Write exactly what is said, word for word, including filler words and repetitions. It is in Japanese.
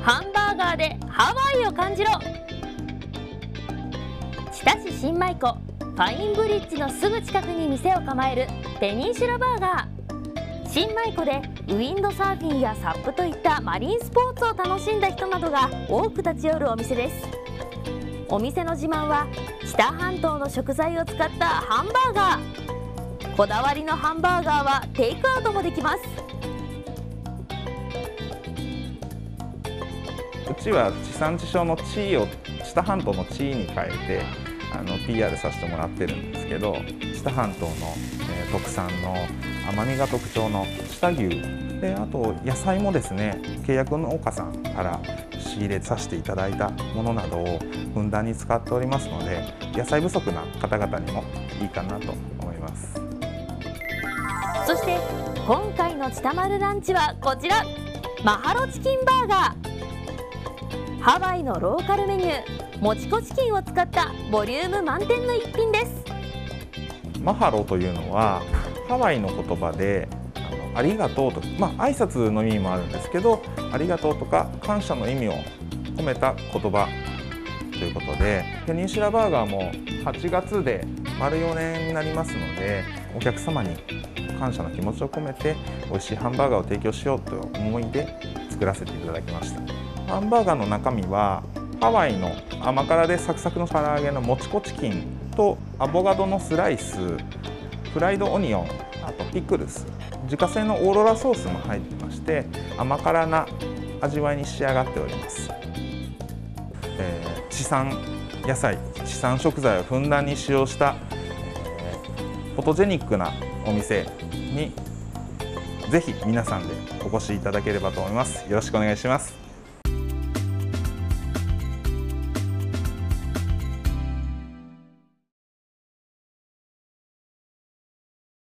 ハンバーガーでハワイを感じろ。知多市新米湖ファインブリッジのすぐ近くに店を構えるペニンシュラバーガー。新米湖でウィンドサーフィンやサップといったマリンスポーツを楽しんだ人などが多く立ち寄るお店です。お店の自慢は知多半島の食材を使ったハンバーガー。こだわりのハンバーガーはテイクアウトもできます。 うちは地産地消の地位を知多半島の地位に変えてあの ピーアール させてもらってるんですけど、知多半島の、えー、特産の甘みが特徴の知多牛で、あと野菜もですね、契約農家さんから仕入れさせていただいたものなどをふんだんに使っておりますので、野菜不足な方々にもいいかなと思います。 そして今回の知多丸ランチはこちら、マハロチキンバーガー。ハワイのローカルメニューもちこチキンを使ったボリューム満点の一品です。 マハロというのはハワイの言葉であのありがとうと、まあ挨拶の意味もあるんですけど、ありがとうとか感謝の意味を込めた言葉ということで、ペニンシュラバーガーもはちがつで丸よねんになりますので、お客様に感謝の気持ちを込めて美味しいハンバーガーを提供しようという思いで作らせていただきました。ハンバーガーの中身はハワイの甘辛でサクサクの唐揚げのもちこチキンとアボカドのスライス、フライドオニオン、あとピクルス、自家製のオーロラソースも入ってまして、甘辛な味わいに仕上がっております。えー、地産野菜、地産食材をふんだんに使用した、えー、フォトジェニックなお店にぜひ皆さんでお越しいただければと思います。よろしくお願いします。